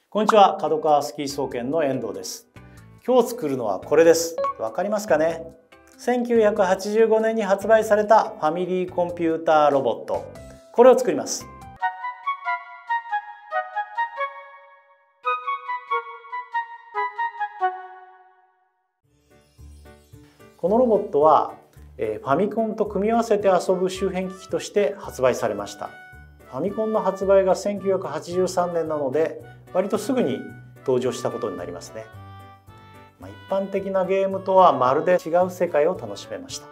こんにちは、角川スキー総研の遠藤です。今日作るのはこれです。わかりますかね。1985年に発売されたファミリーコンピューターロボット。これを作ります。このロボットはファミコンと組み合わせて遊ぶ周辺機器として発売されました。ファミコンの発売が1983年なので割とすぐに登場したことになりますね。一般的なゲームとはまるで違う世界を楽しめました。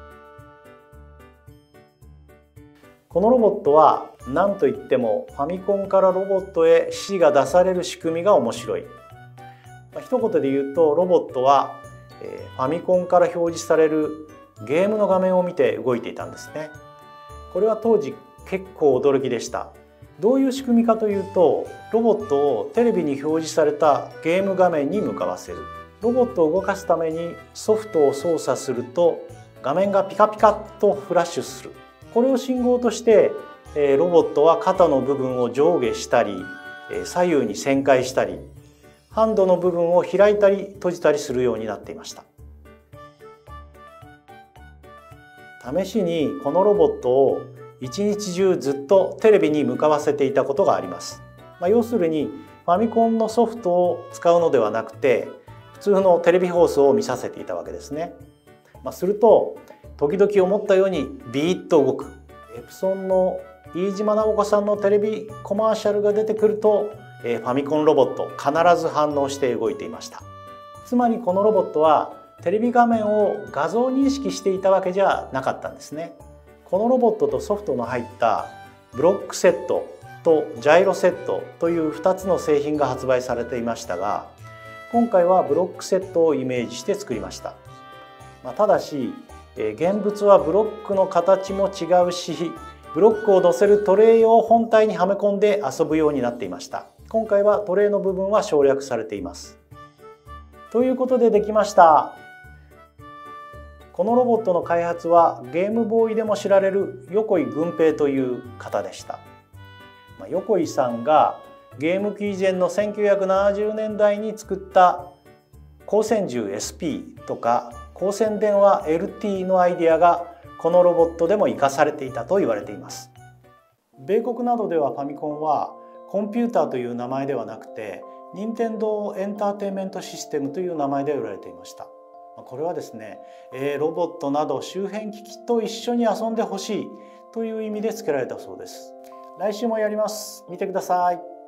このロボットは何といってもファミコンからロボットへ指示が出される仕組みが面白い。一言で言うとロボットはファミコンから表示されるゲームの画面を見て動いていたんですね。これは当時結構驚きでした。どういう仕組みかというと、ロボットをテレビに表示されたゲーム画面に向かわせる。ロボットを動かすためにソフトを操作すると画面がピカピカとフラッシュする。これを信号としてロボットは肩の部分を上下したり左右に旋回したりハンドの部分を開いたり閉じたりするようになっていました。試しにこのロボットを一日中ずっとテレビに向かわせていたことがあります。要するにファミコンのソフトを使うのではなくて普通のテレビ放送を見させていたわけですね。すると時々思ったようにビーッと動く。エプソンの飯島直子さんのテレビコマーシャルが出てくるとファミコンロボット必ず反応して動いていました。つまりこのロボットはテレビ画面を画像認識していたわけじゃなかったんですね。このロボットとソフトの入ったブロックセットとジャイロセットという2つの製品が発売されていましたが、今回はブロックセットをイメージして作りました。ただし現物はブロックの形も違うし、ブロックを乗せるトレイを本体にはめ込んで遊ぶようになっていました。今回はトレイの部分は省略されています。ということでできました。このロボットの開発はゲームボーイでも知られる横井軍平という方でした。横井さんがゲーム機以前の1970年代に作った光線銃 SP とか光線電話 LT のアイデアがこのロボットでも生かされていたと言われています。米国などではファミコンはコンピューターという名前ではなくて任天堂エンターテインメントシステムという名前で売られていました。これはですね、ロボットなど周辺機器と一緒に遊んでほしいという意味で付けられたそうです。来週もやります。見てください。